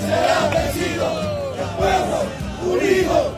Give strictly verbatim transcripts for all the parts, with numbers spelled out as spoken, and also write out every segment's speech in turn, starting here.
será vencido, el pueblo unido.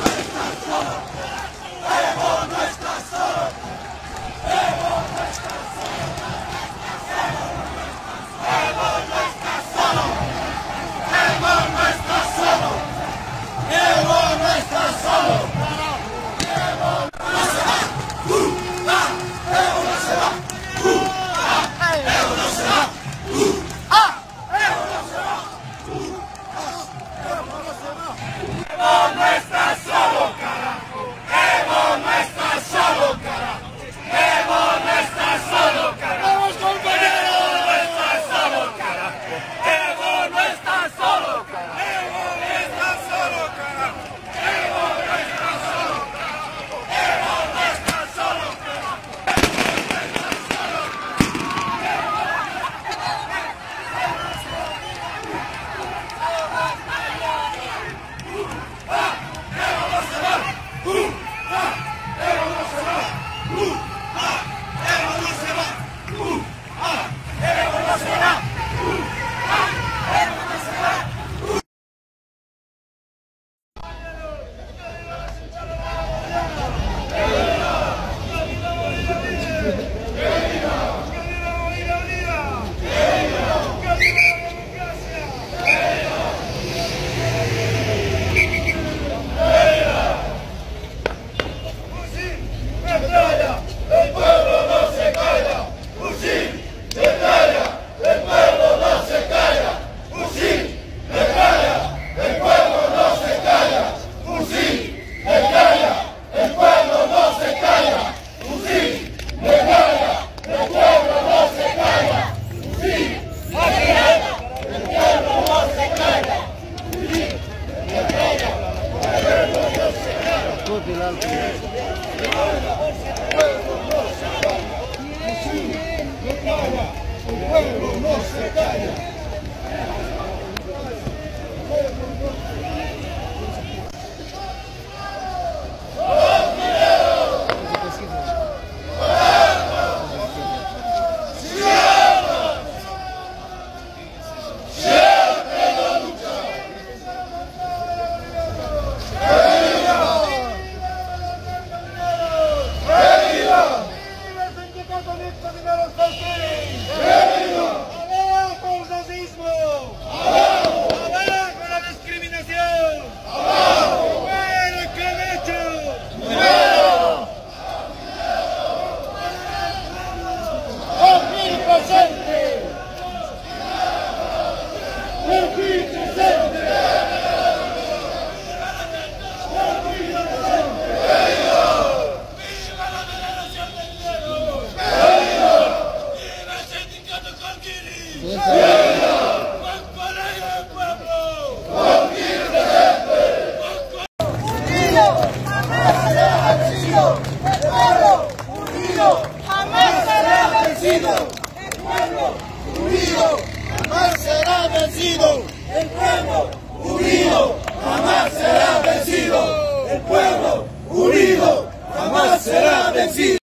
El pueblo unido jamás será vencido. El pueblo unido jamás será vencido.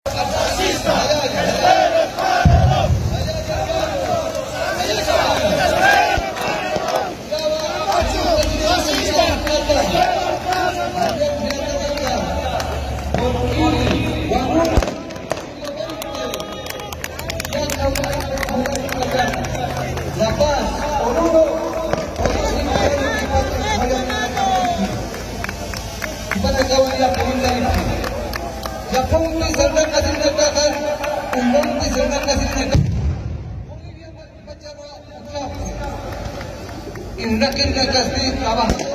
Indakin negasi tabah.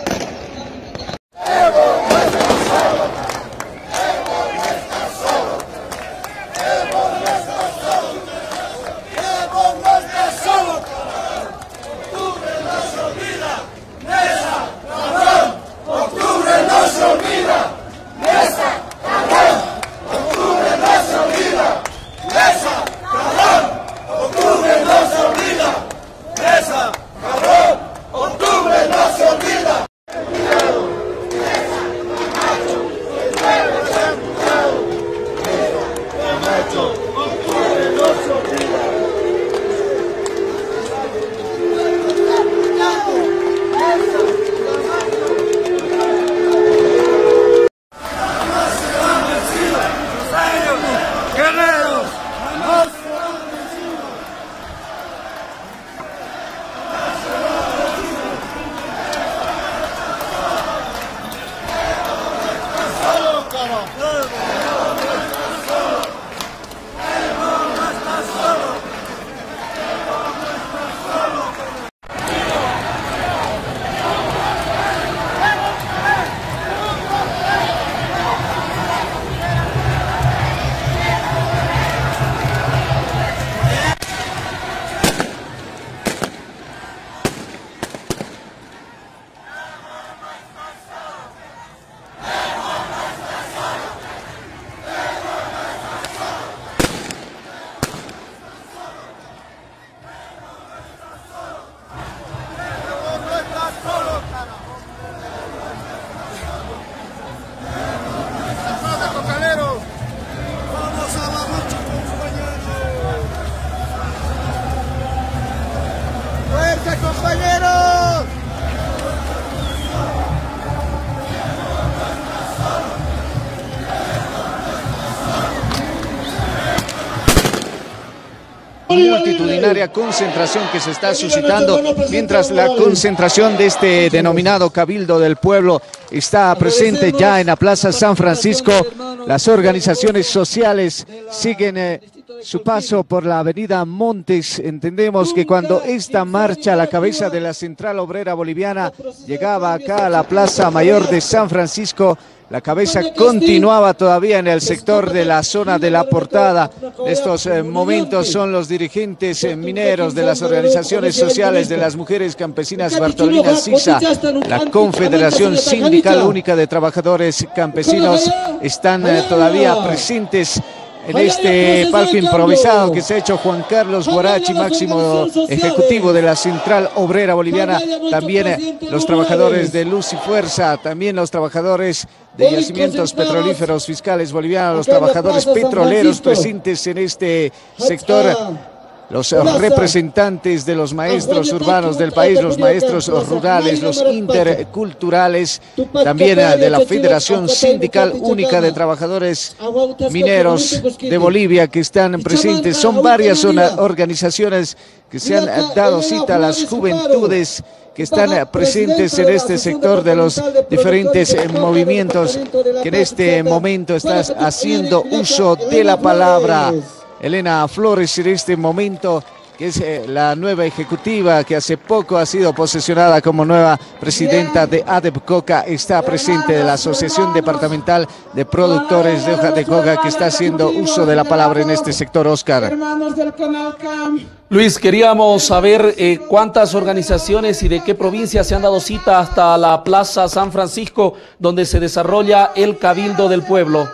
multitudinaria concentración que se está suscitando, mientras la concentración de este denominado Cabildo del Pueblo está presente ya en la Plaza San Francisco. Las organizaciones sociales siguen eh, su paso por la avenida Montes. Entendemos que cuando esta marcha a la cabeza de la Central Obrera Boliviana llegaba acá a la Plaza Mayor de San Francisco, la cabeza continuaba todavía en el sector de la zona de la Portada. En estos eh, momentos son los dirigentes eh, mineros de las organizaciones sociales de las mujeres campesinas Bartolina Sisa, la Confederación Sindical Única de Trabajadores Campesinos, están eh, todavía presentes en este palco improvisado que se ha hecho Juan Carlos Guarachi, máximo ejecutivo de la Central Obrera Boliviana, también eh, los trabajadores de Luz y Fuerza, también los trabajadores de yacimientos petrolíferos fiscales bolivianos, los trabajadores petroleros presentes en este sector, los representantes de los maestros urbanos del país, los maestros rurales, los interculturales, también de la Federación Sindical Única de Trabajadores Mineros de Bolivia que están presentes. Son varias organizaciones que se han dado cita a las juventudes que están presentes en este sector de los diferentes movimientos que en este momento están haciendo uso de la palabra. Elena Flores en este momento, que es eh, la nueva ejecutiva que hace poco ha sido posesionada como nueva presidenta de ADEPCOCA, está presente de la Asociación Departamental de Productores de Hoja de Coca, que está haciendo uso de la palabra en este sector. Oscar. Luis, queríamos saber eh, cuántas organizaciones y de qué provincias se han dado cita hasta la Plaza San Francisco, donde se desarrolla el Cabildo del Pueblo.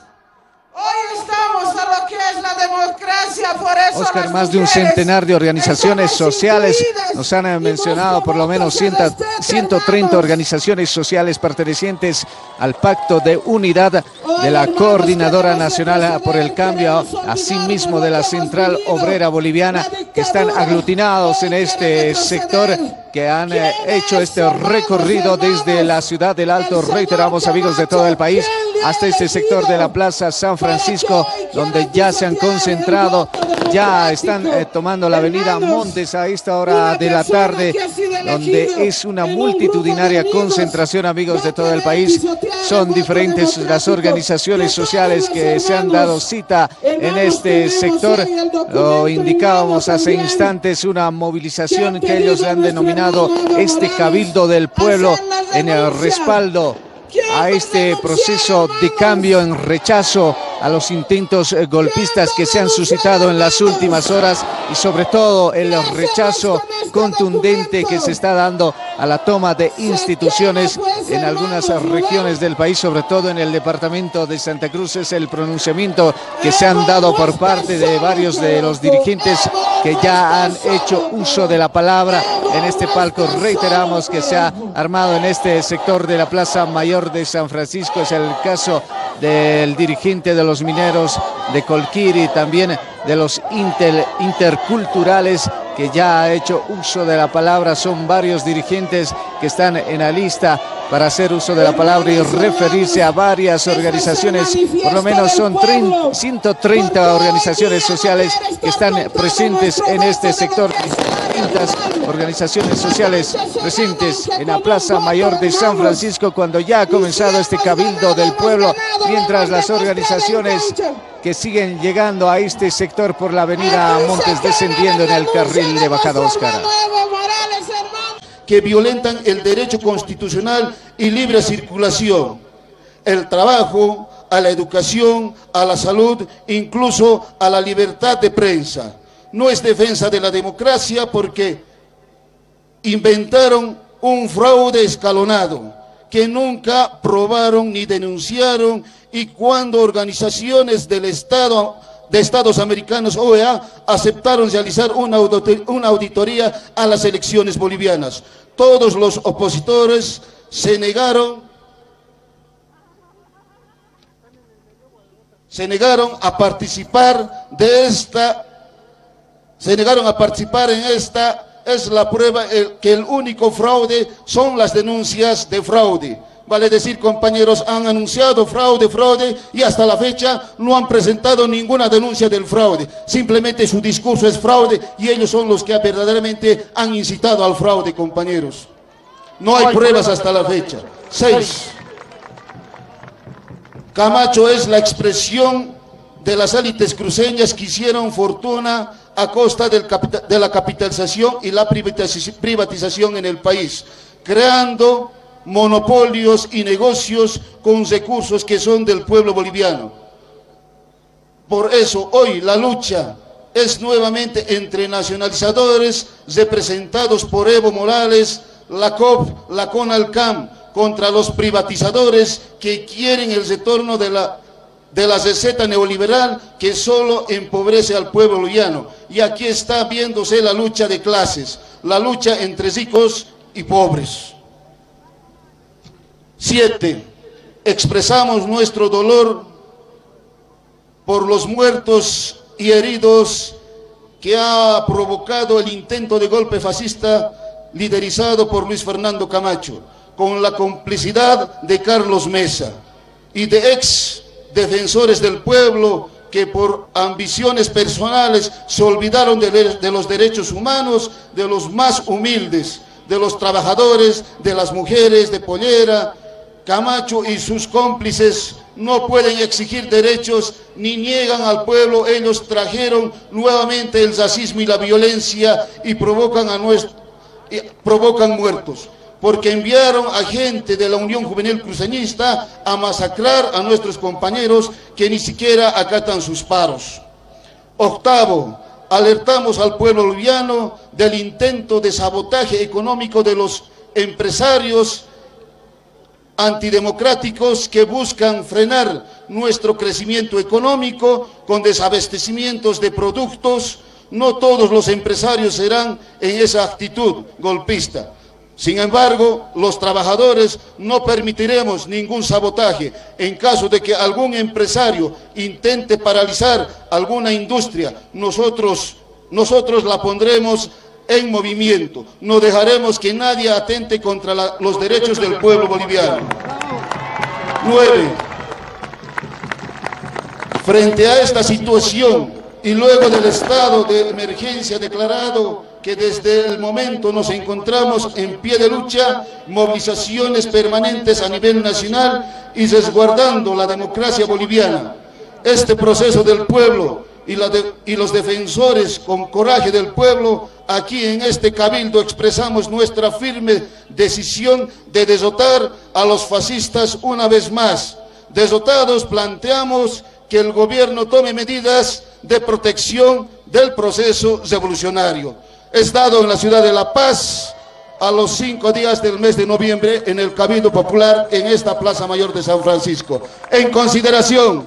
Oscar, más de un centenar de organizaciones sociales, nos han mencionado por lo menos ciento treinta organizaciones sociales pertenecientes al Pacto de Unidad de la Coordinadora Nacional por el Cambio, asimismo de la Central Obrera Boliviana, que están aglutinados en este sector, que han eh, hecho este recorrido desde la ciudad del Alto, reiteramos amigos de todo el país, hasta este sector de la Plaza San Francisco, donde ya se han concentrado, ya están eh, tomando la avenida Montes a esta hora de la tarde, donde es una multitudinaria concentración, amigos de todo el país. Son diferentes las organizaciones sociales que se han dado cita en este sector. Lo indicábamos hace instantes, una movilización que ellos han denominado este Cabildo del Pueblo, en el respaldo a este proceso de cambio, en rechazo a los intentos golpistas que se han suscitado en las últimas horas, y sobre todo el rechazo contundente que se está dando a la toma de instituciones en algunas regiones del país, sobre todo en el departamento de Santa Cruz. Es el pronunciamiento que se han dado por parte de varios de los dirigentes que ya han hecho uso de la palabra en este palco. Reiteramos que se ha armado en este sector de la Plaza Mayor de San Francisco. Es el caso del dirigente de los mineros de Colquiri, también de los inter, interculturales, que ya ha hecho uso de la palabra. Son varios dirigentes que están en la lista para hacer uso de la palabra y referirse a varias organizaciones. Por lo menos son ciento treinta organizaciones sociales que están presentes en este sector. Distintas organizaciones sociales presentes en la Plaza Mayor de San Francisco cuando ya ha comenzado este Cabildo del Pueblo, mientras las organizaciones que siguen llegando a este sector por la avenida Montes, descendiendo en el carril de bajada. Oscar. Que violentan el derecho constitucional y libre circulación, el trabajo, a la educación, a la salud, incluso a la libertad de prensa. No es defensa de la democracia porque inventaron un fraude escalonado que nunca probaron ni denunciaron, y cuando organizaciones del Estado, de Estados Americanos, O E A, aceptaron realizar una auditoría a las elecciones bolivianas, todos los opositores se negaron, se negaron a participar de esta, se negaron a participar en esta. Es la prueba el, que el único fraude son las denuncias de fraude. vale decir, compañeros, han anunciado fraude, fraude, y hasta la fecha no han presentado ninguna denuncia del fraude. Simplemente su discurso es fraude y ellos son los que verdaderamente han incitado al fraude, compañeros. No hay pruebas hasta la fecha. Seis. Camacho es la expresión de las élites cruceñas que hicieron fortuna a costa del capital, de la capitalización y la privatización en el país, creando monopolios y negocios con recursos que son del pueblo boliviano. Por eso hoy la lucha es nuevamente entre nacionalizadores representados por Evo Morales, la C O P, la CONALCAM, contra los privatizadores que quieren el retorno de la, de la receta neoliberal que solo empobrece al pueblo boliviano. Y aquí está viéndose la lucha de clases, la lucha entre ricos y pobres. Siete, expresamos nuestro dolor por los muertos y heridos que ha provocado el intento de golpe fascista liderizado por Luis Fernando Camacho, con la complicidad de Carlos Mesa y de ex defensores del pueblo que por ambiciones personales se olvidaron de, de los derechos humanos de los más humildes, de los trabajadores, de las mujeres de Pollera. Camacho y sus cómplices no pueden exigir derechos ni niegan al pueblo. Ellos trajeron nuevamente el racismo y la violencia y provocan, a nuestro, y provocan muertos, porque enviaron a gente de la Unión Juvenil Cruceñista a masacrar a nuestros compañeros que ni siquiera acatan sus paros. Octavo, alertamos al pueblo boliviano del intento de sabotaje económico de los empresarios antidemocráticos que buscan frenar nuestro crecimiento económico con desabastecimientos de productos. No todos los empresarios serán en esa actitud golpista. Sin embargo, los trabajadores no permitiremos ningún sabotaje. En caso de que algún empresario intente paralizar alguna industria, nosotros, nosotros la pondremos en movimiento. No dejaremos que nadie atente contra la, los derechos del pueblo boliviano. Nueve. Frente a esta situación y luego del estado de emergencia declarado, que desde el momento nos encontramos en pie de lucha, movilizaciones permanentes a nivel nacional y resguardando la democracia boliviana. Este proceso del pueblo y, la de, y los defensores con coraje del pueblo, aquí en este cabildo expresamos nuestra firme decisión de derrotar a los fascistas una vez más. Derrotados, planteamos que el gobierno tome medidas de protección del proceso revolucionario. Es dado en la ciudad de La Paz a los cinco días del mes de noviembre en el Cabildo Popular en esta Plaza Mayor de San Francisco. En consideración,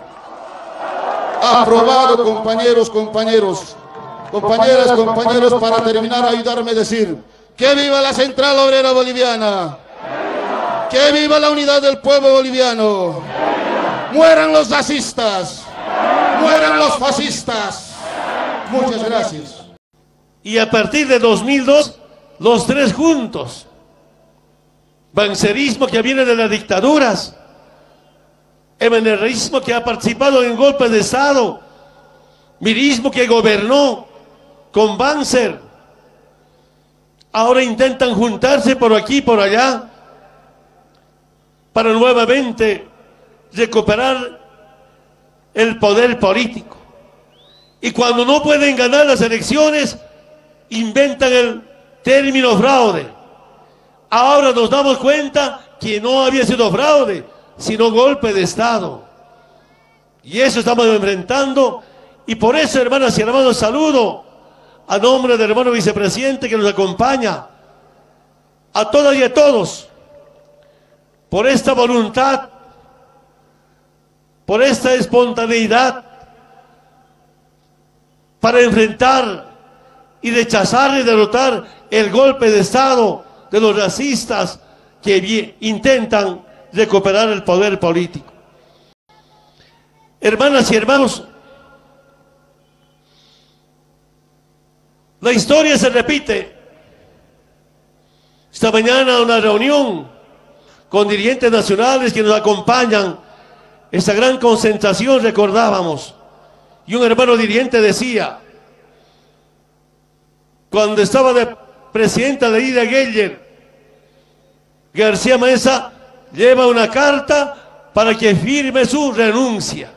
aprobado, compañeros, compañeros, compañeras, compañeros, para terminar, ayudarme a decir: ¡que viva la Central Obrera Boliviana! ¡Que viva la unidad del pueblo boliviano! ¡Mueran los racistas! ¡Mueran los fascistas! Muchas gracias. Y a partir de dos mil dos, los tres juntos, bancerismo que viene de las dictaduras, emanerismo que ha participado en golpes de Estado, mirismo que gobernó con Banzer, ahora intentan juntarse por aquí y por allá para nuevamente recuperar el poder político. Y cuando no pueden ganar las elecciones, inventan el término fraude. Ahora nos damos cuenta que no había sido fraude, sino golpe de Estado. Y eso estamos enfrentando. Y por eso, hermanas y hermanos, saludo a nombre del hermano vicepresidente que nos acompaña, a todas y a todos, por esta voluntad, por esta espontaneidad, para enfrentar y rechazar y derrotar el golpe de Estado de los racistas que intentan recuperar el poder político. Hermanas y hermanos, la historia se repite. Esta mañana una reunión con dirigentes nacionales que nos acompañan. Esa gran concentración recordábamos. Y un hermano dirigente decía, cuando estaba de presidenta de Ida Geller, García Meza lleva una carta para que firme su renuncia.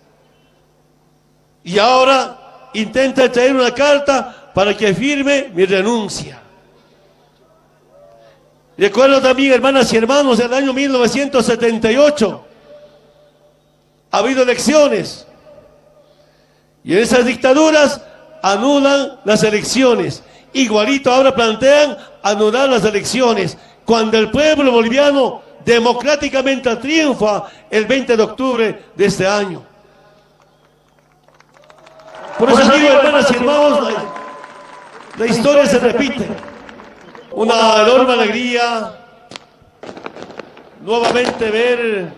Y ahora intenta traer una carta para que firme mi renuncia. Recuerdo también, hermanas y hermanos, del año mil novecientos setenta y ocho. Ha habido elecciones. Y en esas dictaduras anulan las elecciones. Igualito ahora plantean anular las elecciones, cuando el pueblo boliviano democráticamente triunfa el veinte de octubre de este año. Por eso digo, hermanas y hermanos, la, la historia se repite. Una enorme alegría nuevamente ver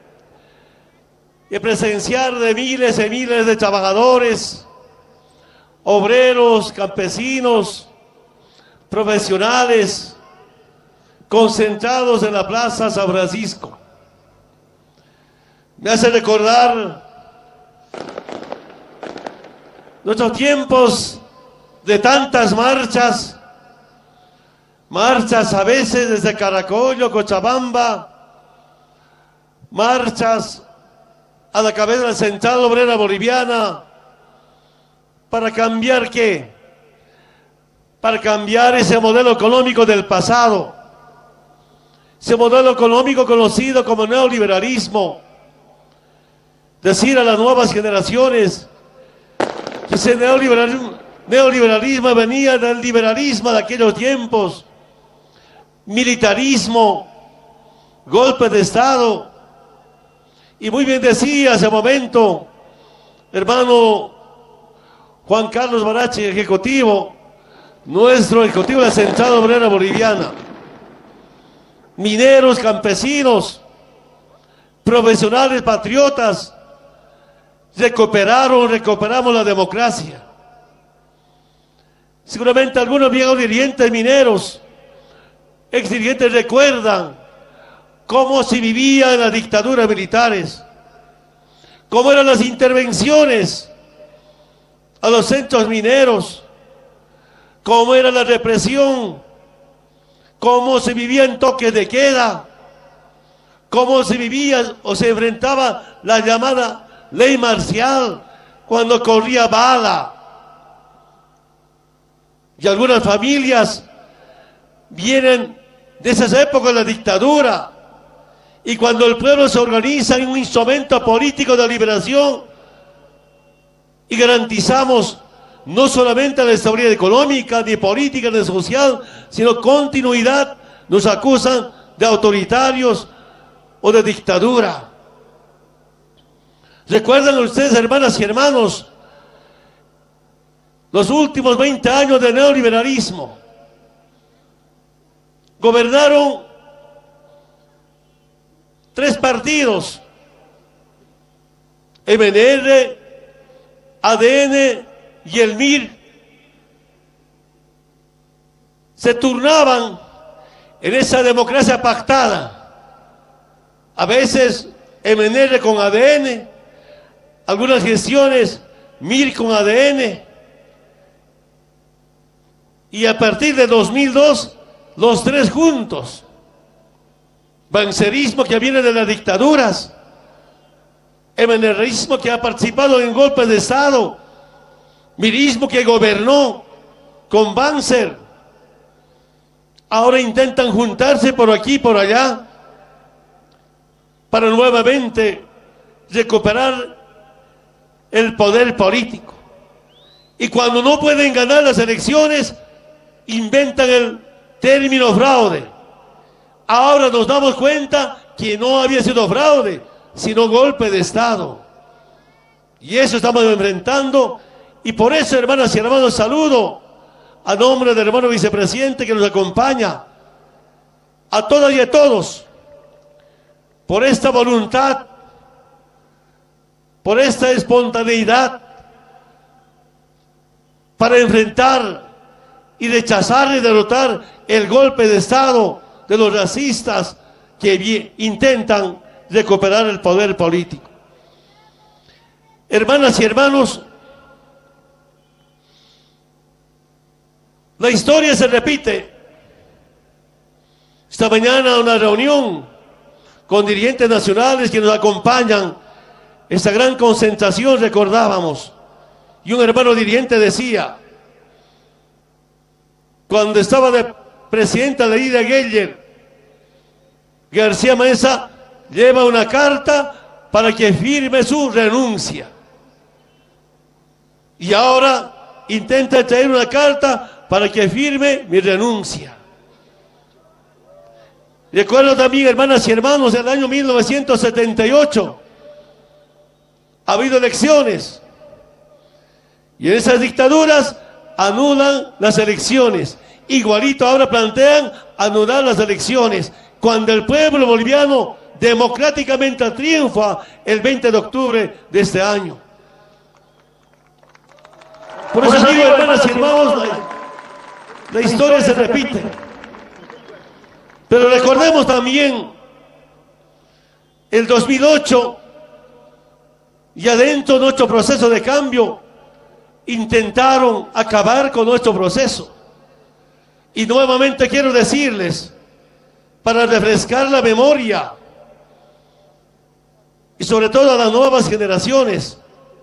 y presenciar de miles y miles de trabajadores, obreros, campesinos, profesionales, concentrados en la Plaza San Francisco. Me hace recordar nuestros tiempos de tantas marchas, marchas a veces desde Caracollo, Cochabamba, marchas a la cabeza de la Central Obrera Boliviana, ¿para cambiar qué? Para cambiar ese modelo económico del pasado, ese modelo económico conocido como neoliberalismo. Decir a las nuevas generaciones que ese neoliberalismo, neoliberalismo venía del liberalismo de aquellos tiempos, militarismo, golpe de Estado. Y muy bien decía hace momento, hermano Juan Carlos Barache, ejecutivo, nuestro ejecutivo de la Central Obrera Boliviana, mineros, campesinos, profesionales, patriotas, recuperaron, recuperamos la democracia. Seguramente algunos viejos dirigentes mineros, ex dirigentes, recuerdan cómo se vivía en las dictaduras militares, cómo eran las intervenciones a los centros mineros, cómo era la represión, cómo se vivía en toques de queda, cómo se vivía o se enfrentaba la llamada ley marcial cuando corría bala. Y algunas familias vienen de esas épocas de la dictadura, y cuando el pueblo se organiza en un instrumento político de liberación y garantizamos no solamente la estabilidad económica, ni política, ni social, sino continuidad, nos acusan de autoritarios o de dictadura. ¿Recuerdan ustedes, hermanas y hermanos, los últimos veinte años de neoliberalismo? Gobernaron tres partidos, M N R, A D N y el M I R. Se turnaban en esa democracia pactada. A veces M N R con A D N, algunas gestiones M I R con A D N. Y a partir de dos mil dos, los tres juntos. Bancerismo que viene de las dictaduras, MNRismo que ha participado en golpes de Estado, mirismo que gobernó con Banzer. Ahora intentan juntarse por aquí y por allá para nuevamente recuperar el poder político. Y cuando no pueden ganar las elecciones, inventan el término fraude. Ahora nos damos cuenta que no había sido fraude, sino golpe de Estado. Y eso estamos enfrentando. Y por eso, hermanas y hermanos, saludo a nombre del hermano vicepresidente que nos acompaña, a todas y a todos, por esta voluntad, por esta espontaneidad, para enfrentar y rechazar y derrotar el golpe de Estado de los racistas que intentan recuperar el poder político. Hermanas y hermanos, la historia se repite. Esta mañana una reunión con dirigentes nacionales que nos acompañan, esta gran concentración recordábamos, y un hermano dirigente decía, cuando estaba de presidenta de Ida Geller, García Meza lleva una carta para que firme su renuncia. Y ahora intenta traer una carta para que firme mi renuncia. Recuerdo también, hermanas y hermanos, el año mil novecientos setenta y ocho, ha habido elecciones. Y en esas dictaduras anulan las elecciones. Igualito ahora plantean anular las elecciones, cuando el pueblo boliviano democráticamente triunfa el veinte de octubre de este año. Por eso digo, hermanas y hermanos, la, la historia se repite. Pero recordemos también el dos mil ocho, y adentro de nuestro proceso de cambio, intentaron acabar con nuestro proceso. Y nuevamente quiero decirles, para refrescar la memoria, y sobre todo a las nuevas generaciones,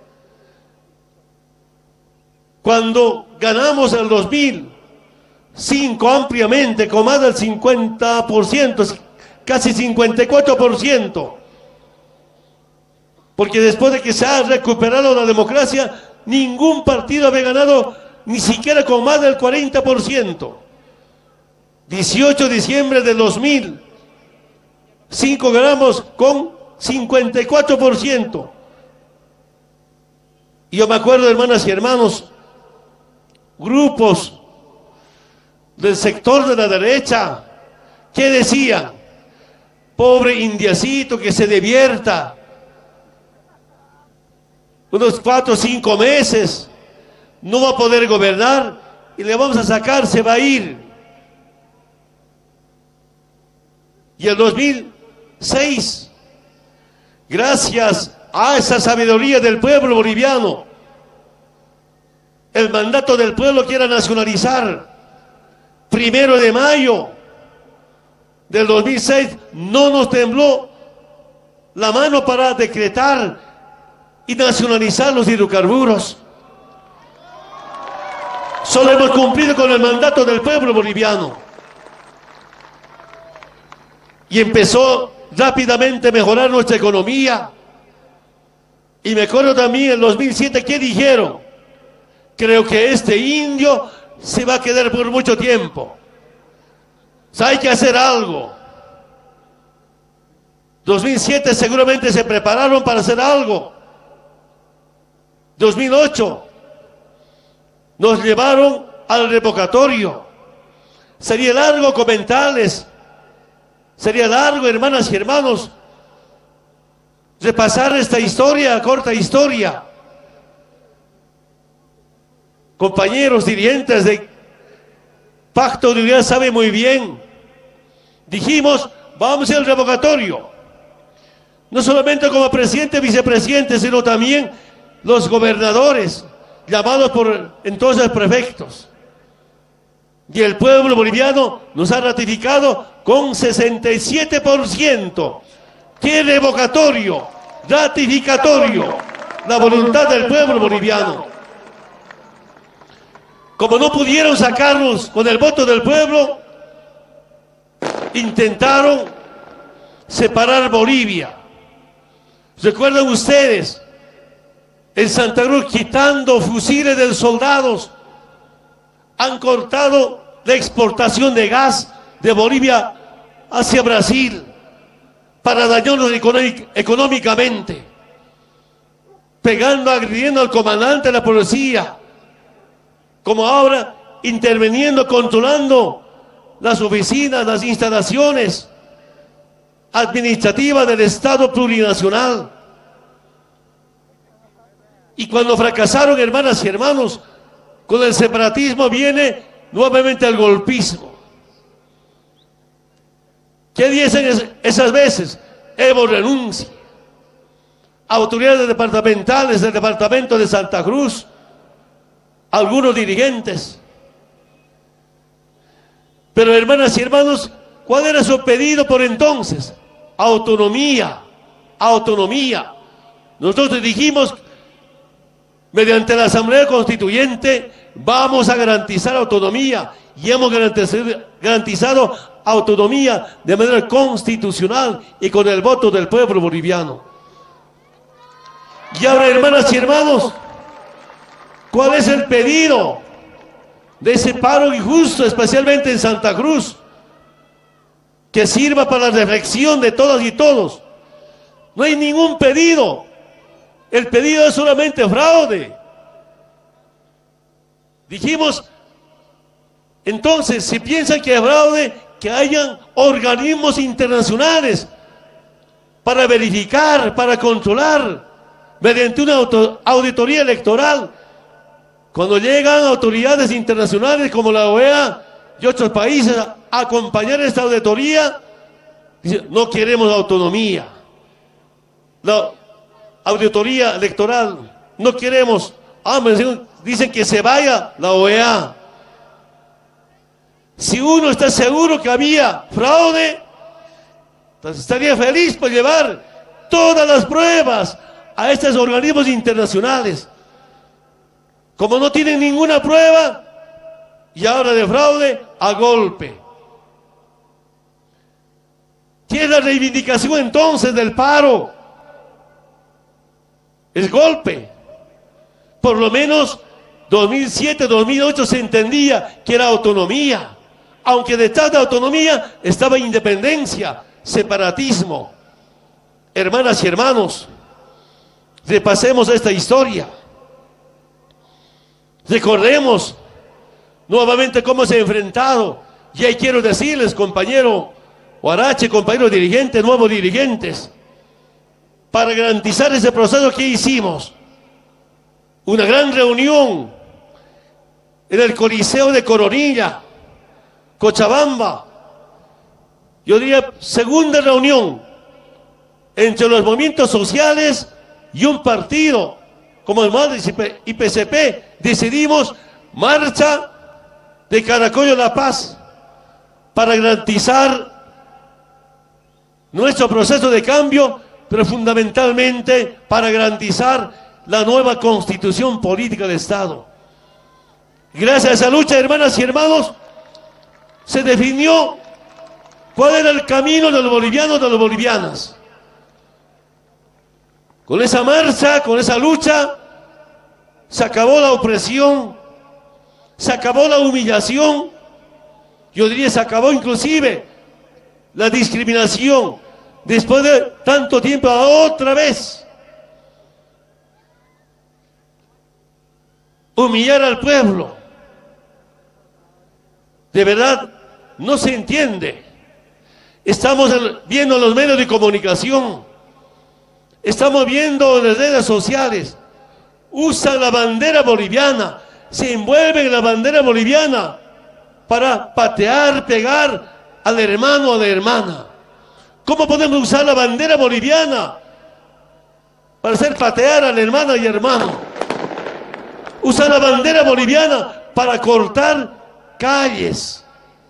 cuando ganamos el dos mil cinco ampliamente, con más del cincuenta por ciento, casi cincuenta y cuatro por ciento, porque después de que se ha recuperado la democracia, ningún partido había ganado ni siquiera con más del cuarenta por ciento. dieciocho de diciembre de dos mil cinco ganamos con cincuenta y cuatro por ciento. Y yo me acuerdo, hermanas y hermanos, grupos del sector de la derecha que decían, pobre indiacito que se divierta unos cuatro o cinco meses, no va a poder gobernar y le vamos a sacar, se va a ir. Y el dos mil seis, gracias a esa sabiduría del pueblo boliviano, el mandato del pueblo que era nacionalizar, primero de mayo del dos mil seis, no nos tembló la mano para decretar y nacionalizar los hidrocarburos. Solo hemos cumplido con el mandato del pueblo boliviano. Y empezó rápidamente a mejorar nuestra economía. Y me acuerdo también en dos mil siete, ¿qué dijeron? Creo que este indio se va a quedar por mucho tiempo. O sea, hay que hacer algo. dos mil siete seguramente se prepararon para hacer algo. dos mil ocho nos llevaron al revocatorio. Sería largo comentarles, sería largo, hermanas y hermanos, repasar esta historia, corta historia. Compañeros dirigentes de Pacto de Unidad saben muy bien. Dijimos, vamos al revocatorio. No solamente como presidente y vicepresidente, sino también los gobernadores, llamados por entonces prefectos. Y el pueblo boliviano nos ha ratificado con sesenta y siete por ciento. ¡Qué revocatorio! Ratificatorio. La voluntad del pueblo boliviano. Como no pudieron sacarnos con el voto del pueblo, intentaron separar Bolivia. ¿Recuerdan ustedes? En Santa Cruz, quitando fusiles de soldados, han cortado la exportación de gas de Bolivia hacia Brasil para dañarnos económicamente, pegando, agrediendo al comandante de la policía, como ahora interviniendo, controlando las oficinas, las instalaciones administrativas del Estado plurinacional. Y cuando fracasaron, hermanas y hermanos, con el separatismo viene nuevamente el golpismo. ¿Qué dicen es, esas veces? Evo renuncia. Autoridades departamentales del departamento de Santa Cruz, algunos dirigentes. Pero hermanas y hermanos, ¿cuál era su pedido por entonces? Autonomía, autonomía. Nosotros dijimos, mediante la Asamblea Constituyente, vamos a garantizar autonomía, y hemos garantizado, garantizado autonomía de manera constitucional y con el voto del pueblo boliviano. Y ahora, hermanas y hermanos, ¿cuál es el pedido de ese paro injusto, especialmente en Santa Cruz? Que sirva para la reflexión de todas y todos. No hay ningún pedido. El pedido es solamente fraude. Dijimos, entonces, si piensan que es fraude, que hayan organismos internacionales para verificar, para controlar, mediante una auditoría electoral. Cuando llegan autoridades internacionales como la O E A y otros países a acompañar esta auditoría, dicen, no queremos autonomía. La auditoría electoral, no queremos. Ah, dicen que se vaya la O E A. Si uno está seguro que había fraude, entonces estaría feliz por llevar todas las pruebas a estos organismos internacionales. Como no tienen ninguna prueba, y ahora de fraude, a golpe. ¿Qué es la reivindicación entonces del paro? Es golpe. Por lo menos dos mil siete, dos mil ocho se entendía que era autonomía. Aunque detrás de autonomía estaba independencia, separatismo. Hermanas y hermanos, repasemos esta historia. Recordemos nuevamente cómo se ha enfrentado. Y ahí quiero decirles, compañero Huarache, compañeros dirigentes, nuevos dirigentes, para garantizar ese proceso que hicimos, una gran reunión en el Coliseo de Coronilla, Cochabamba. Yo diría segunda reunión entre los movimientos sociales y un partido como el MADRIS y P C P. Decidimos marcha de Caracollo a La Paz para garantizar nuestro proceso de cambio, pero fundamentalmente para garantizar la nueva constitución política del Estado. Gracias a esa lucha, hermanas y hermanos, se definió cuál era el camino de los bolivianos, de las bolivianas. Con esa marcha, con esa lucha, se acabó la opresión, se acabó la humillación, yo diría se acabó inclusive la discriminación. Después de tanto tiempo, otra vez humillar al pueblo. De verdad, no se entiende. Estamos viendo en los medios de comunicación, estamos viendo en las redes sociales, usan la bandera boliviana, se envuelven en la bandera boliviana para patear, pegar al hermano o a la hermana. ¿Cómo podemos usar la bandera boliviana para hacer patear a la hermana y hermano? Usar la bandera boliviana para cortar calles.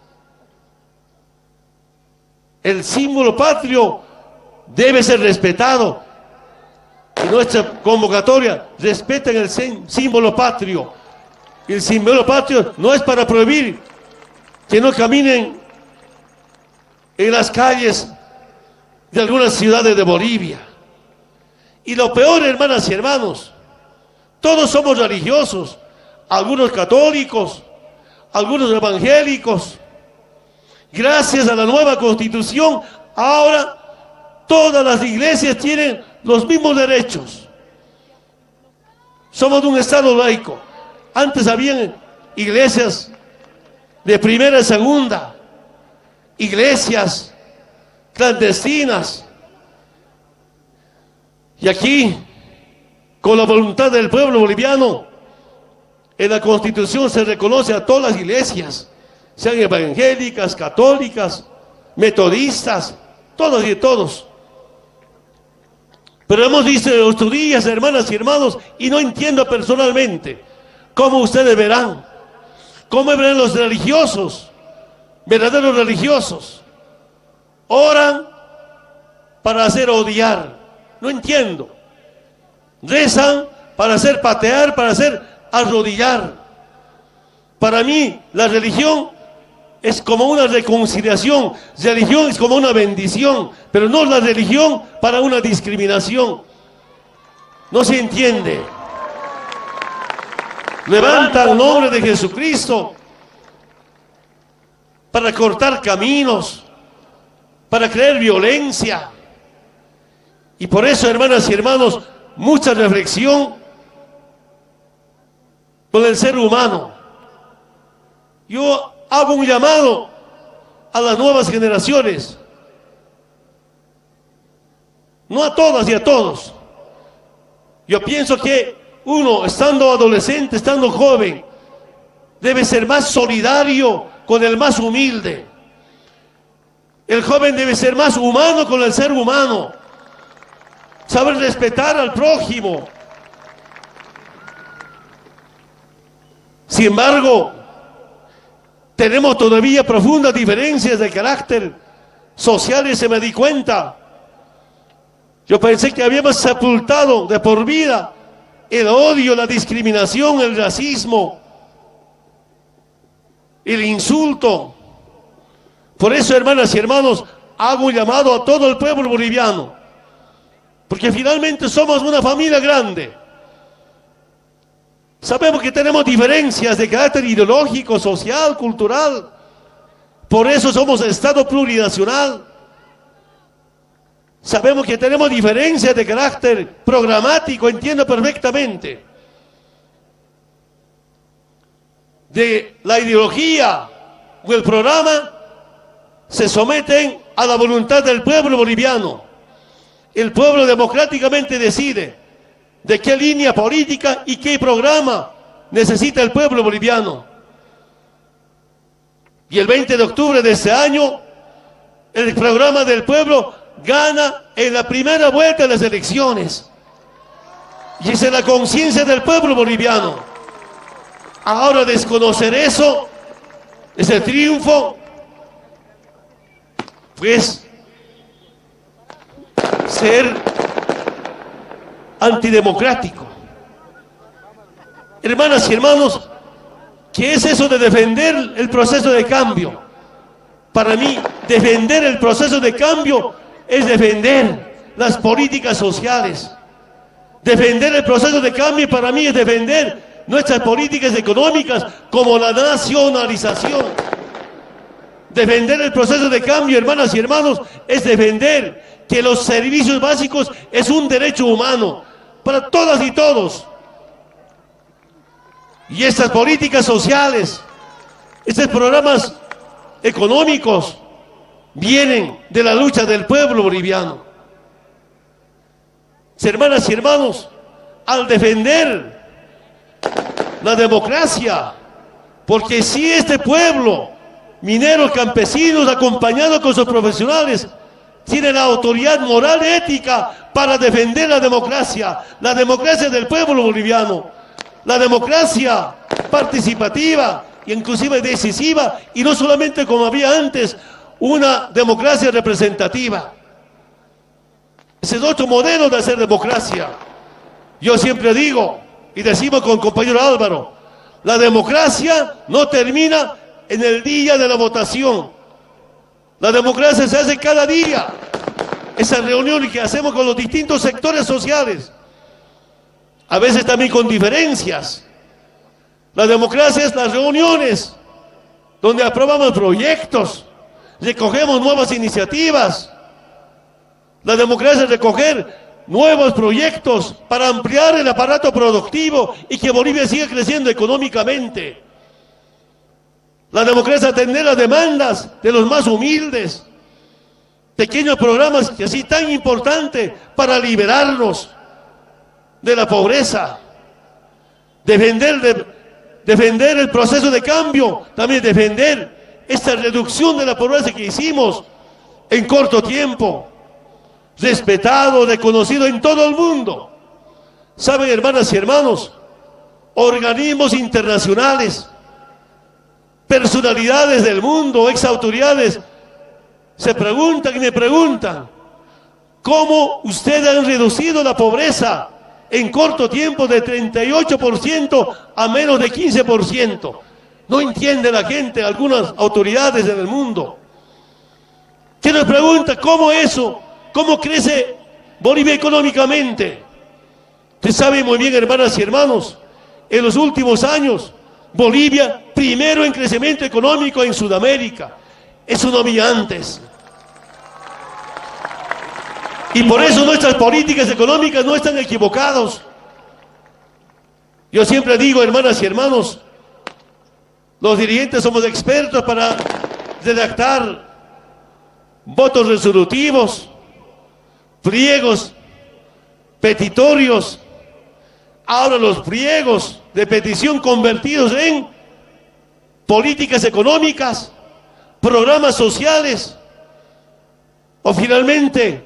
El símbolo patrio debe ser respetado. En nuestra convocatoria, respeten el símbolo patrio. El símbolo patrio no es para prohibir que no caminen en las calles de algunas ciudades de Bolivia. Y lo peor, hermanas y hermanos, todos somos religiosos, algunos católicos, algunos evangélicos. Gracias a la nueva constitución, ahora todas las iglesias tienen los mismos derechos. Somos un estado laico. Antes habían iglesias de primera y segunda, iglesias clandestinas. Y aquí, con la voluntad del pueblo boliviano, en la Constitución se reconoce a todas las iglesias, sean evangélicas, católicas, metodistas, todos y todos. Pero hemos visto en estos días, hermanas y hermanos, y no entiendo personalmente cómo ustedes verán, cómo verán los religiosos, verdaderos religiosos, oran para hacer odiar, no entiendo, rezan para hacer patear, para hacer arrodillar. Para mí la religión es como una reconciliación, religión es como una bendición, pero no la religión para una discriminación. No se entiende. Levantan el nombre de Jesucristo para cortar caminos, para crear violencia. Y por eso, hermanas y hermanos, mucha reflexión con el ser humano. Yo hago un llamado a las nuevas generaciones, no a todas y a todos. Yo pienso que uno, estando adolescente, estando joven, debe ser más solidario con el más humilde. El joven debe ser más humano con el ser humano, saber respetar al prójimo. Sin embargo, tenemos todavía profundas diferencias de carácter social y se me di cuenta. Yo pensé que habíamos sepultado de por vida el odio, la discriminación, el racismo, el insulto. Por eso, hermanas y hermanos, hago un llamado a todo el pueblo boliviano, porque finalmente somos una familia grande. Sabemos que tenemos diferencias de carácter ideológico, social, cultural. Por eso somos Estado plurinacional. Sabemos que tenemos diferencias de carácter programático, entiendo perfectamente. De la ideología o el programa se someten a la voluntad del pueblo boliviano. El pueblo democráticamente decide de qué línea política y qué programa necesita el pueblo boliviano. Y el veinte de octubre de este año, el programa del pueblo gana en la primera vuelta de las elecciones. Y esa es la conciencia del pueblo boliviano. Ahora, desconocer eso, ese triunfo, pues ser antidemocrático. Hermanas y hermanos, ¿qué es eso de defender el proceso de cambio? Para mí, defender el proceso de cambio es defender las políticas sociales. Defender el proceso de cambio para mí es defender nuestras políticas económicas como la nacionalización. Defender el proceso de cambio, hermanas y hermanos, es defender que los servicios básicos es un derecho humano para todas y todos. Y estas políticas sociales, estos programas económicos, vienen de la lucha del pueblo boliviano. Hermanas y hermanos, al defender la democracia, porque si este pueblo, mineros, campesinos, acompañados con sus profesionales, tiene la autoridad moral y ética para defender la democracia, la democracia del pueblo boliviano, la democracia participativa e inclusive decisiva, y no solamente como había antes, una democracia representativa. Ese es otro modelo de hacer democracia. Yo siempre digo, y decimos con el compañero Álvaro, la democracia no termina en el día de la votación. La democracia se hace cada día. Esas reuniones que hacemos con los distintos sectores sociales, a veces también con diferencias. La democracia es las reuniones donde aprobamos proyectos, recogemos nuevas iniciativas. La democracia es recoger nuevos proyectos para ampliar el aparato productivo y que Bolivia siga creciendo económicamente. La democracia es atender las demandas de los más humildes. Pequeños programas que así tan importantes para liberarnos de la pobreza. Defender, de, defender el proceso de cambio, también defender esta reducción de la pobreza que hicimos en corto tiempo, respetado, reconocido en todo el mundo. ¿Saben, hermanas y hermanos? Organismos internacionales, personalidades del mundo, ex autoridades, se preguntan y me preguntan, ¿cómo ustedes han reducido la pobreza en corto tiempo de treinta y ocho por ciento a menos de quince por ciento? No entiende la gente, algunas autoridades en el mundo. ¿Quién nos pregunta cómo eso? ¿Cómo crece Bolivia económicamente? Usted sabe muy bien, hermanas y hermanos, en los últimos años, Bolivia primero en crecimiento económico en Sudamérica. Eso no había antes. Y por eso nuestras políticas económicas no están equivocadas. Yo siempre digo, hermanas y hermanos, los dirigentes somos expertos para redactar votos resolutivos, pliegos petitorios. Ahora los pliegos de petición convertidos en políticas económicas, programas sociales, o finalmente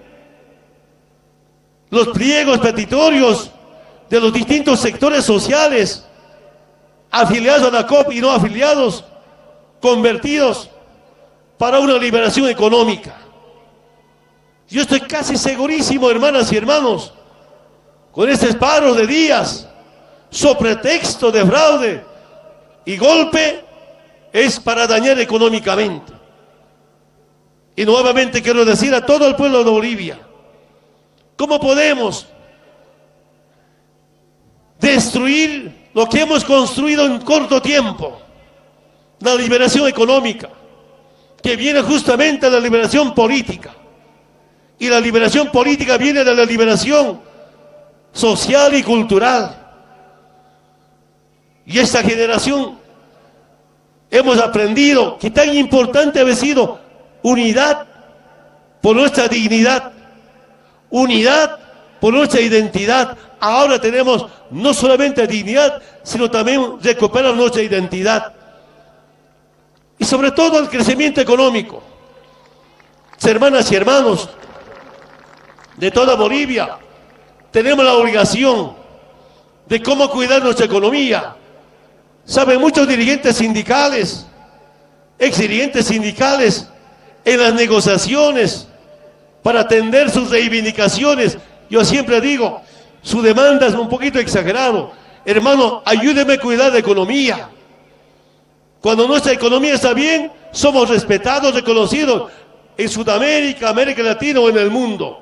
los pliegos petitorios de los distintos sectores sociales, afiliados a la C O P y no afiliados, convertidos para una liberación económica. Yo estoy casi segurísimo, hermanas y hermanos, con este paro de días, sobre pretexto de fraude y golpe, es para dañar económicamente. Y nuevamente quiero decir a todo el pueblo de Bolivia, ¿cómo podemos destruir lo que hemos construido en corto tiempo? La liberación económica, que viene justamente de la liberación política. Y la liberación política viene de la liberación social y cultural. Y esta generación hemos aprendido que tan importante ha sido unidad por nuestra dignidad, unidad por nuestra identidad. Ahora tenemos no solamente dignidad, sino también recuperar nuestra identidad. Y sobre todo el crecimiento económico. Hermanas y hermanos de toda Bolivia, tenemos la obligación de cómo cuidar nuestra economía. Saben, muchos dirigentes sindicales, ex dirigentes sindicales, en las negociaciones para atender sus reivindicaciones, yo siempre digo, su demanda es un poquito exagerado. Hermano, ayúdeme a cuidar la economía. Cuando nuestra economía está bien, somos respetados, reconocidos en Sudamérica, América Latina o en el mundo.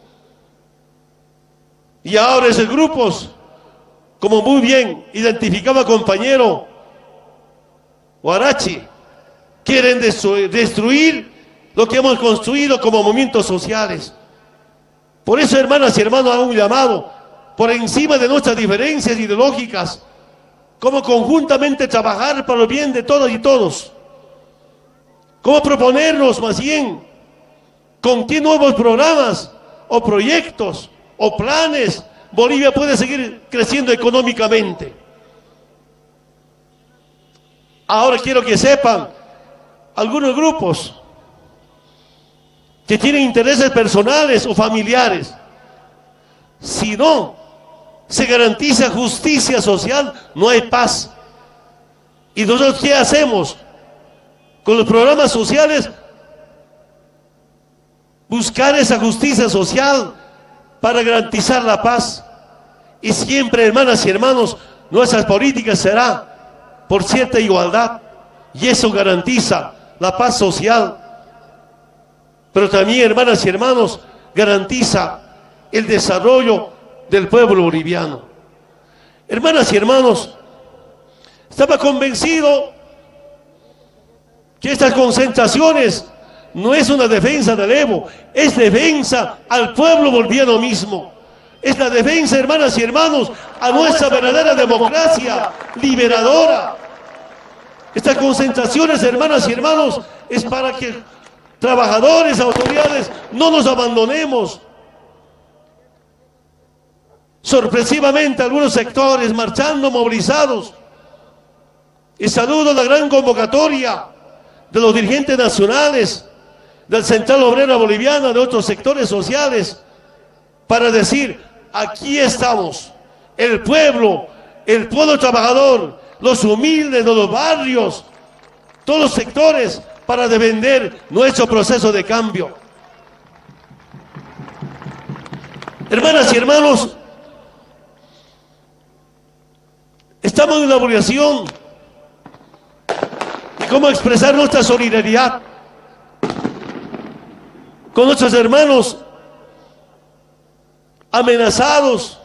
Y ahora esos grupos, como muy bien identificaba compañero Huarachi, quieren destruir, destruir lo que hemos construido como movimientos sociales. Por eso, hermanas y hermanos, hago un llamado, por encima de nuestras diferencias ideológicas, como conjuntamente trabajar para el bien de todas y todos. Cómo proponernos más bien con qué nuevos programas o proyectos o planes Bolivia puede seguir creciendo económicamente. Ahora quiero que sepan algunos grupos que tienen intereses personales o familiares. Si no se garantiza justicia social, no hay paz. ¿Y nosotros qué hacemos? Con los programas sociales, buscar esa justicia social para garantizar la paz. Y siempre, hermanas y hermanos, nuestras políticas serán por cierta igualdad, y eso garantiza la paz social. Pero también, hermanas y hermanos, garantiza el desarrollo del pueblo boliviano. Hermanas y hermanos, estaba convencido que estas concentraciones no es una defensa del Evo, es defensa al pueblo boliviano mismo. Es la defensa, hermanas y hermanos, a nuestra verdadera democracia liberadora. Estas concentraciones, hermanas y hermanos, es para que trabajadores, autoridades, no nos abandonemos. Sorpresivamente, algunos sectores marchando, movilizados. Y saludo la gran convocatoria de los dirigentes nacionales del Central Obrera Boliviana, de otros sectores sociales, para decir, aquí estamos, el pueblo, el pueblo trabajador, los humildes de los barrios, todos los sectores, para defender nuestro proceso de cambio. Hermanas y hermanos, estamos en la obligación de cómo expresar nuestra solidaridad con nuestros hermanos amenazados,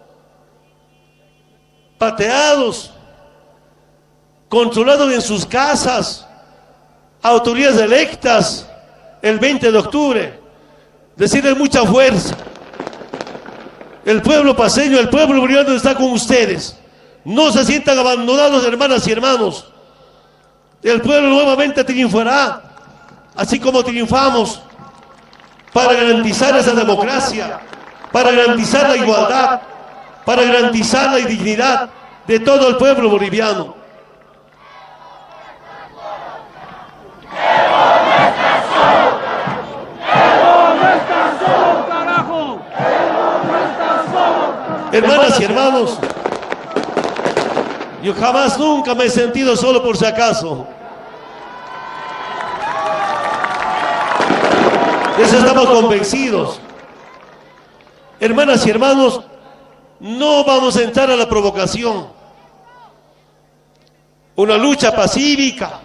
pateados, controlados en sus casas, autoridades electas el veinte de octubre. Decirles mucha fuerza. El pueblo paceño, el pueblo boliviano está con ustedes. No se sientan abandonados, hermanas y hermanos. El pueblo nuevamente triunfará, así como triunfamos, para garantizar esa democracia, para garantizar la igualdad, para garantizar la dignidad de todo el pueblo boliviano. Hermanas y hermanos, yo jamás nunca me he sentido solo por si acaso. De eso estamos convencidos. Hermanas y hermanos, no vamos a entrar a la provocación. Una lucha pacífica.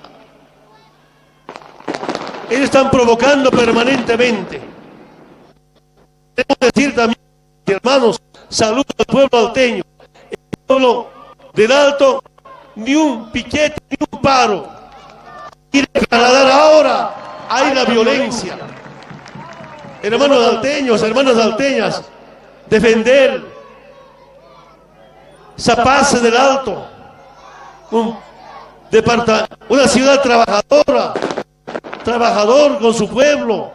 Ellos están provocando permanentemente. Debo decir también, hermanos, saludo al pueblo alteño. El pueblo del Alto, ni un piquete, ni un paro. Quiere trasladar ahora, hay la violencia. Hermanos alteños, hermanas alteñas, defender Zapaz del Alto, un departamento, una ciudad trabajadora, trabajador con su pueblo,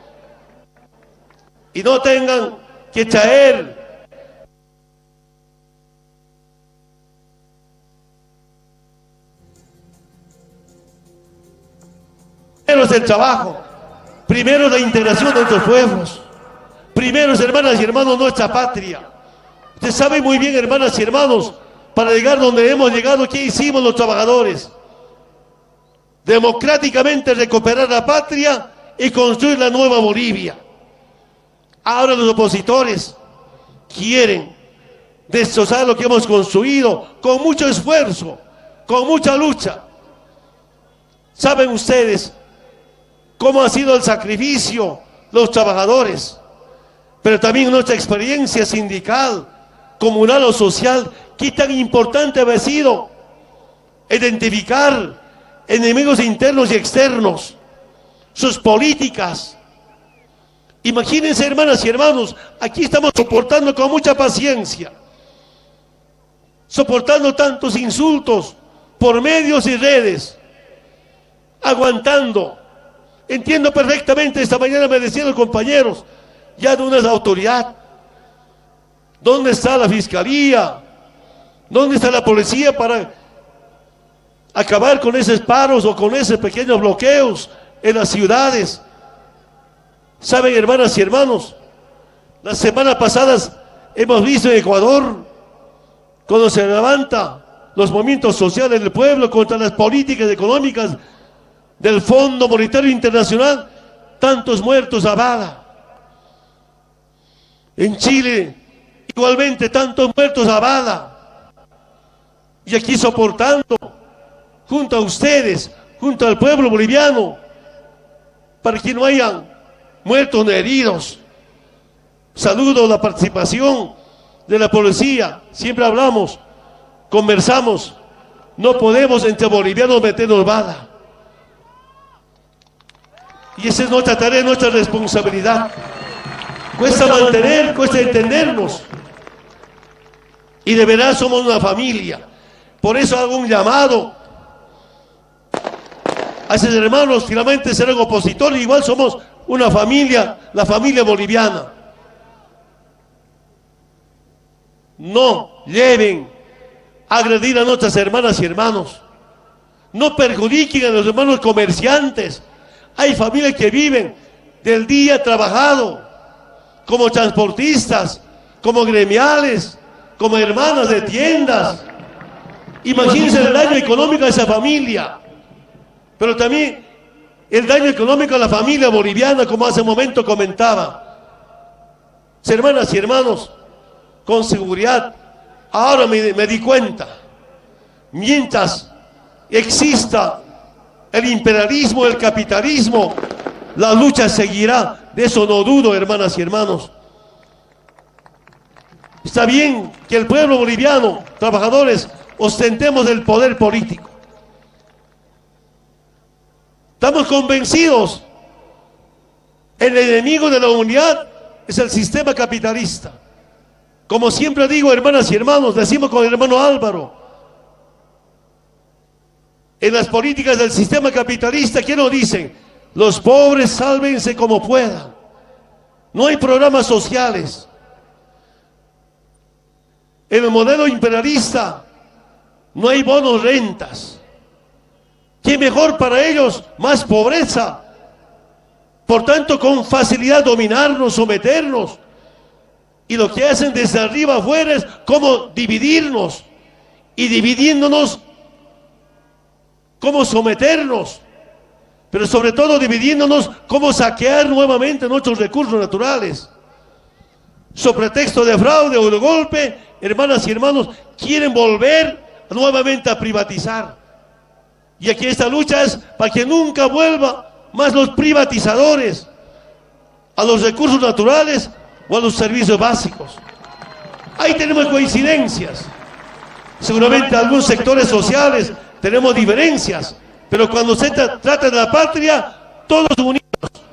y no tengan que traer primero es el trabajo, primero la integración de nuestros pueblos, primero, hermanas y hermanos, nuestra patria. Usted sabe muy bien, hermanas y hermanos, para llegar donde hemos llegado, ¿qué hicimos los trabajadores? Democráticamente recuperar la patria y construir la nueva Bolivia. Ahora los opositores quieren destrozar lo que hemos construido con mucho esfuerzo, con mucha lucha. ¿Saben ustedes cómo ha sido el sacrificio los trabajadores? Pero también nuestra experiencia sindical, comunal o social, qué tan importante ha sido identificar enemigos internos y externos, sus políticas. Imagínense, hermanas y hermanos, aquí estamos soportando con mucha paciencia, soportando tantos insultos por medios y redes, aguantando. Entiendo perfectamente, esta mañana me decían los compañeros, ya no es autoridad. ¿Dónde está la fiscalía? ¿Dónde está la policía para acabar con esos paros o con esos pequeños bloqueos en las ciudades? Saben, hermanas y hermanos, las semanas pasadas hemos visto en Ecuador, cuando se levantan los movimientos sociales del pueblo contra las políticas económicas del Fondo Monetario Internacional, tantos muertos a bala. En Chile, igualmente, tantos muertos a bala. Y aquí soportando, junto a ustedes, junto al pueblo boliviano, para que no hayan muertos ni heridos. Saludo la participación de la policía. Siempre hablamos, conversamos. No podemos entre bolivianos meternos bala. Y esa es nuestra tarea, nuestra responsabilidad. Cuesta mantener, cuesta entendernos. Y de verdad somos una familia. Por eso hago un llamado a esos hermanos, finalmente serán opositores, igual somos una familia, la familia boliviana. No lleven a agredir a nuestras hermanas y hermanos. No perjudiquen a los hermanos comerciantes, Hay familias que viven del día trabajado, como transportistas, como gremiales, como hermanas de tiendas. Imagínense el daño económico a esa familia, pero también el daño económico a la familia boliviana, como hace un momento comentaba. Hermanas y hermanos, con seguridad, ahora me, me di cuenta, mientras exista el imperialismo, el capitalismo, la lucha seguirá. De eso no dudo, hermanas y hermanos. Está bien que el pueblo boliviano, trabajadores, ostentemos el poder político. Estamos convencidos, el enemigo de la unidad es el sistema capitalista. Como siempre digo, hermanas y hermanos, decimos con el hermano Álvaro, en las políticas del sistema capitalista, ¿qué nos dicen? Los pobres sálvense como puedan. No hay programas sociales. En el modelo imperialista no hay bonos rentas. ¿Qué mejor para ellos? Más pobreza. Por tanto, con facilidad dominarnos, someternos. Y lo que hacen desde arriba afuera es cómo dividirnos. Y dividiéndonos, cómo someternos. Pero sobre todo dividiéndonos, cómo saquear nuevamente nuestros recursos naturales. Sobre pretexto de fraude o de golpe, hermanas y hermanos, quieren volver nuevamente a privatizar. Y aquí esta lucha es para que nunca vuelva más los privatizadores a los recursos naturales o a los servicios básicos. Ahí tenemos coincidencias. Seguramente algunos sectores sociales tenemos diferencias, pero cuando se tra trata de la patria, todos unidos,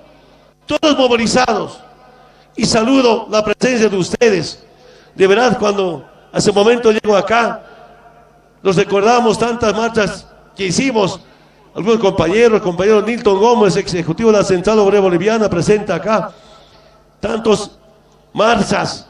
todos movilizados. Y saludo la presencia de ustedes. De verdad, cuando hace un momento llego acá, nos recordamos tantas marchas que hicimos. Algunos compañeros, el compañero Nilton Gómez, ex ejecutivo de la Central Obrera Boliviana, presenta acá. Tantos marchas,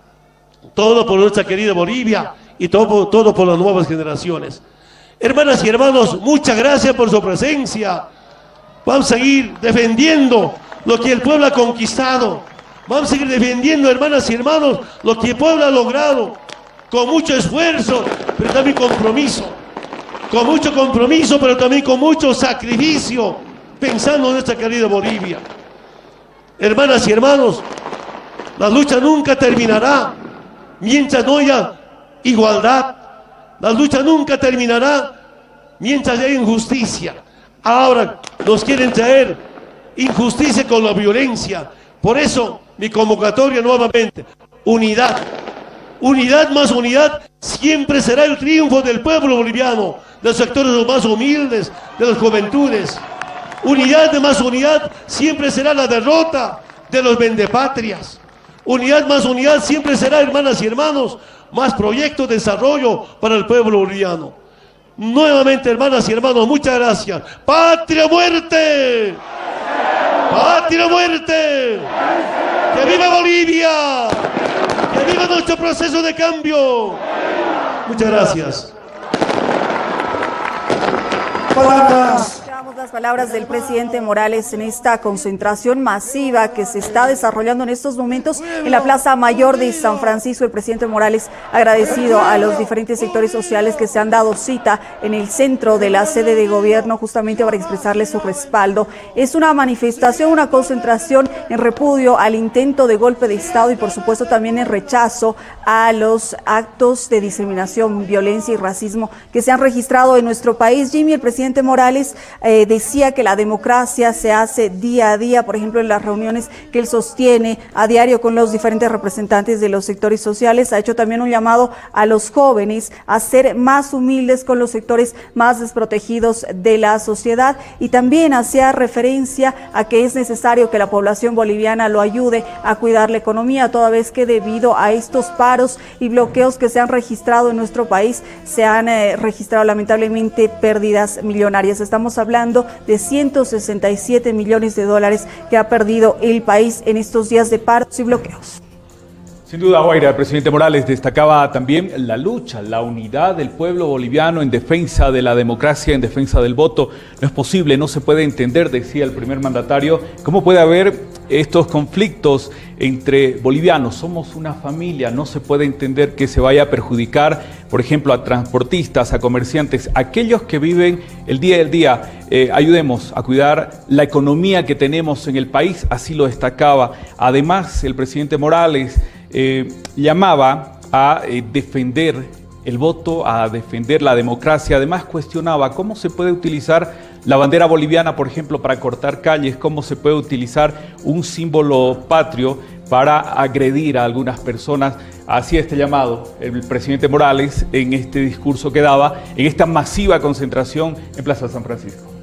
todo por nuestra querida Bolivia y todo, todo por las nuevas generaciones. Hermanas y hermanos, muchas gracias por su presencia. Vamos a seguir defendiendo lo que el pueblo ha conquistado. Vamos a seguir defendiendo, hermanas y hermanos, lo que el pueblo ha logrado, con mucho esfuerzo, pero también compromiso. Con mucho compromiso, pero también con mucho sacrificio, pensando en nuestra querida Bolivia. Hermanas y hermanos, la lucha nunca terminará mientras no haya igualdad. La lucha nunca terminará mientras haya injusticia. Ahora nos quieren traer injusticia con la violencia. Por eso mi convocatoria nuevamente, unidad. Unidad más unidad siempre será el triunfo del pueblo boliviano, de los sectores más humildes, de las juventudes. Unidad de más unidad siempre será la derrota de los vendepatrias. Unidad más unidad siempre será, hermanas y hermanos, más proyectos de desarrollo para el pueblo boliviano. Nuevamente, hermanas y hermanos, muchas gracias. ¡Patria muerte! ¡Patria muerte! ¡Que viva Bolivia! ¡Que viva nuestro proceso de cambio! Muchas gracias. Palabras. Las palabras del presidente Morales en esta concentración masiva que se está desarrollando en estos momentos en la Plaza Mayor de San Francisco. El presidente Morales agradecido a los diferentes sectores sociales que se han dado cita en el centro de la sede de gobierno justamente para expresarle su respaldo. Es una manifestación, una concentración en repudio al intento de golpe de Estado y por supuesto también en rechazo a los actos de discriminación, violencia y racismo que se han registrado en nuestro país. Jimmy, el presidente Morales eh, decía que la democracia se hace día a día, por ejemplo, en las reuniones que él sostiene a diario con los diferentes representantes de los sectores sociales. Ha hecho también un llamado a los jóvenes a ser más humildes con los sectores más desprotegidos de la sociedad y también hacía referencia a que es necesario que la población boliviana lo ayude a cuidar la economía, toda vez que debido a estos paros y bloqueos que se han registrado en nuestro país, se han eh, registrado lamentablemente pérdidas millonarias. Estamos hablando de ciento sesenta y siete millones de dólares que ha perdido el país en estos días de paros y bloqueos. Sin duda, Guaira, el presidente Morales destacaba también la lucha, la unidad del pueblo boliviano en defensa de la democracia, en defensa del voto. No es posible, no se puede entender, decía el primer mandatario, cómo puede haber estos conflictos entre bolivianos. Somos una familia, no se puede entender que se vaya a perjudicar, por ejemplo, a transportistas, a comerciantes, aquellos que viven el día del día. Eh, ayudemos a cuidar la economía que tenemos en el país, así lo destacaba. Además, el presidente Morales Eh, llamaba a eh, defender el voto, a defender la democracia. Además cuestionaba cómo se puede utilizar la bandera boliviana, por ejemplo, para cortar calles, cómo se puede utilizar un símbolo patrio para agredir a algunas personas. Hacía este llamado el presidente Morales en este discurso que daba en esta masiva concentración en Plaza San Francisco.